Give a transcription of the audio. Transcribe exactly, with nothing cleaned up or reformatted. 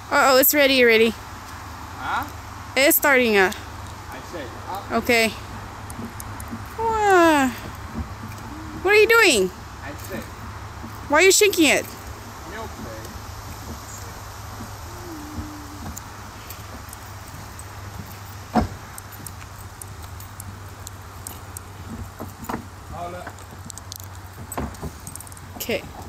Uh oh, it's ready already. Huh? It's starting up. I say up. Okay. Wow. What are you doing? I say Why are you shaking it? milk tray. Okay.